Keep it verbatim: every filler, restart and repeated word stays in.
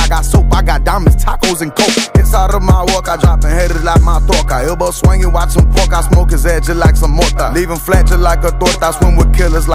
I got soap, I got diamonds, tacos, and coke. Inside of my walk, I dropping haters like my torca. Elbow swinging, watch some pork, I smoke his head just like some mortar. Leaving flat just like a torta, I swim with killers like